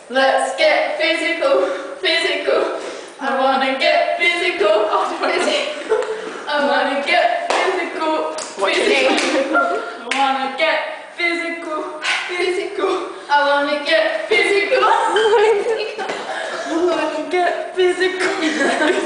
Let's get physical, physical. I wanna get physical. I wanna get physical, physical. I wanna get physical, physical. I wanna get physical, physical. I wanna get physical.